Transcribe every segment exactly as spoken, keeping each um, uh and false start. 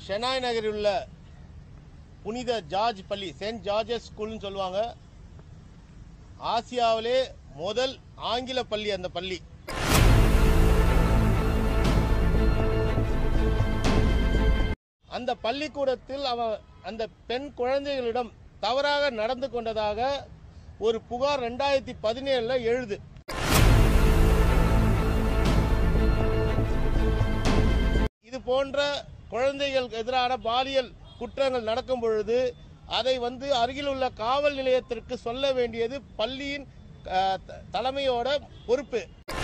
ஷெனாய் நகரில் உள்ள புனித ஜார்ஜ் பள்ளி, செயின்ட் ஜார்ஜஸ் ஸ்கூல்னு சொல்லுவாங்க. ஆசியாவிலே முதல் ஆங்கில பள்ளி அந்த பள்ளி. அந்த பள்ளிக்கூடத்தில் அவன் அந்த பெண் குழந்தைகளிடம் தவறாக நடந்து கொண்டதாக ஒரு புகார் ரெண்டாயிரத்தி பதினேழுல எழுது. இது போன்ற குழந்தைகள் எதிரான பாலியல் குற்றங்கள் நடக்கும் பொழுது அதை வந்து அருகில் உள்ள காவல் நிலையத்திற்கு சொல்ல வேண்டியது பள்ளியின் தலைமையோட பொறுப்பு.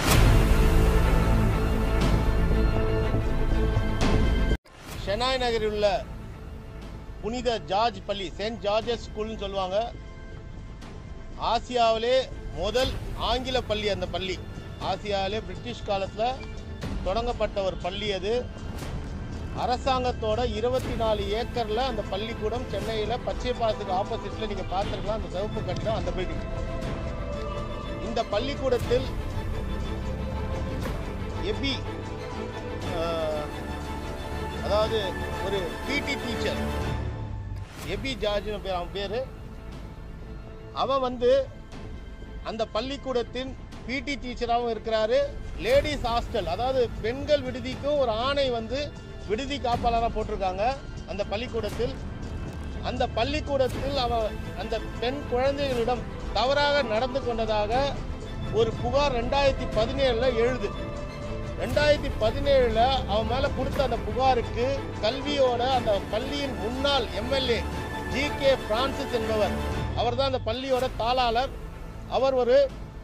ஷெனாய் நகரில் உள்ள புனித ஜார்ஜ் பள்ளி, செயின்ட் ஜார்ஜஸ் ஸ்கூல்னு சொல்லுவாங்க. ஆசியாவிலே முதல் ஆங்கில பள்ளி அந்த பள்ளி. ஆசியாவிலே பிரிட்டிஷ் காலத்தில் தொடங்கப்பட்ட ஒரு பள்ளி அது. அரசாங்கத்தோட இருபத்தி நாலு ஏக்கர்ல அந்த பள்ளிக்கூடம் சென்னையில் பச்சை பாலத்துக்கு ஆப்போசிட்ல நீங்க பார்த்துருக்கலாம், அந்த சிவப்பு கட்டிடம், அந்த பில்டிங். இந்த பள்ளிக்கூடத்தில் எபி அதாவது ஒரு பிடி டீச்சர், எபி ஜார்ஜ் பேர், அவன் பேரு. அவன் வந்து அந்த பள்ளிக்கூடத்தின் பிடி டீச்சராகவும் இருக்கிறாரு. லேடிஸ் ஹாஸ்டல், அதாவது பெண்கள் விடுதிக்கும் ஒரு ஆணை வந்து விடுதி காப்பாளராக போட்டிருக்காங்க அந்த பள்ளிக்கூடத்தில். அந்த பள்ளிக்கூடத்தில் அவன் அந்த பெண் குழந்தைகளிடம் தவறாக நடந்து கொண்டதாக ஒரு புகார் ரெண்டாயிரத்தி பதினேழுல எழுது. ரெண்டாயிரத்தி பதினேழுல அவன் மேல கொடுத்த அந்த புகாருக்கு கல்வியோட அந்த பள்ளியின் முன்னாள் எம்எல்ஏ ஜி கே பிரான்சிஸ் என்பவர், அவர் தான் அந்த பள்ளியோட தாளாளர். அவர் ஒரு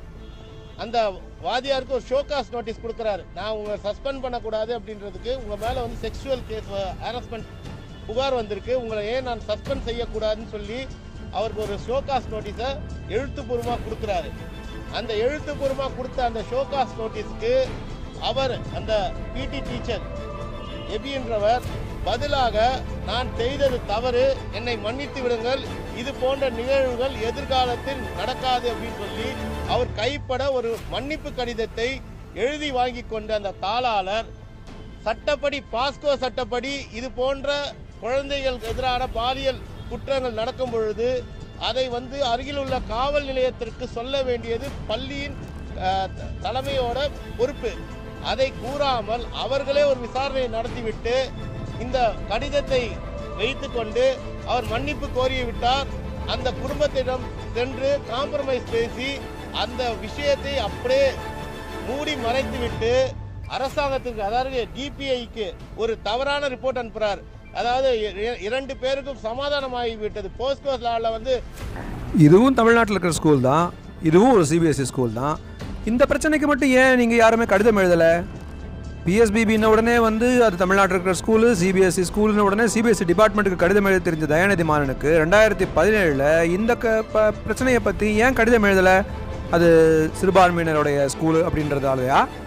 அந்த வாதியாருக்கு ஒரு ஷோகாஸ் நோட்டீஸ் கொடுக்குறாரு. நான் உங்களை சஸ்பெண்ட் பண்ணக்கூடாது அப்படின்றதுக்கு, உங்கள் மேலே வந்து செக்ஷுவல் கேஸ் ஹராஸ்மெண்ட் புகார் வந்திருக்கு, உங்களை ஏன் நான் சஸ்பெண்ட் செய்யக்கூடாதுன்னு சொல்லி அவருக்கு ஒரு ஷோகாஸ் நோட்டீஸை எழுத்துப்பூர்வமாக கொடுக்குறாரு. அந்த எழுத்துப்பூர்வமாக கொடுத்த அந்த ஷோகாஸ் நோட்டீஸுக்கு அவர் அந்த பிடி டீச்சர் எபின்றவர் பதிலாக, நான் செய்தது தவறு, என்னை மன்னித்து விடுங்கள், இது போன்ற நிகழ்வுகள் எதிர்காலத்தில் நடக்காது அப்படின்னு சொல்லி அவர் கைப்பட ஒரு மன்னிப்பு கடிதத்தை எழுதி வாங்கி கொண்ட அந்த தாளாளர் சட்டப்படி, பாஸ்கோ சட்டப்படி இது போன்ற குழந்தைகள் எதிரான பாலியல் குற்றங்கள் நடக்கும் பொழுது அதை வந்து அருகில் உள்ள காவல் நிலையத்திற்கு சொல்ல வேண்டியது பள்ளியின் தலைமையோட பொறுப்பு. அதை கூறாமல் அவர்களே ஒரு விசாரணையை நடத்திவிட்டு இந்த கடிதத்தை வைத்துக்கொண்டு அவர் மன்னிப்பு கோரிவிட்டார். அந்த குடும்பத்திடம் சென்று காம்ப்ரமைஸ் பேசி அந்த விஷயத்தை அப்படியே மூடி மறைத்துவிட்டு அரசாங்கத்துக்கு, அதாவது டிபிஐக்கு ஒரு தவறான ரிப்போர்ட் அனுப்புறார். அதாவது இரண்டு பேருக்கும் சமாதானமாகிவிட்டது. போஸ்கோ லால வந்து இதுவும் தமிழ்நாட்டில் இருக்கிற ஸ்கூல் தான், இதுவும் ஒரு சிபிஎஸ்சி ஸ்கூல் தான். இந்த பிரச்சனைக்கு மட்டும் ஏன் நீங்கள் யாருமே கடிதம் எழுதலை? பிஎஸ்பிபின்ன உடனே வந்து அது தமிழ்நாட்டில் இருக்கிற ஸ்கூலு, சிபிஎஸ்சி ஸ்கூலுன்னு உடனே சிபிஎஸ்சி டிபார்ட்மெண்ட்டுக்கு கடிதம் எழுத தெரிஞ்ச தயாநிதி மாறனுக்கு ரெண்டாயிரத்தி பதினேழில் இந்த க பிரச்சனையை பற்றி ஏன் கடிதம் எழுதலை? அது சிறுபான்மையினருடைய ஸ்கூலு அப்படின்றதாலயா?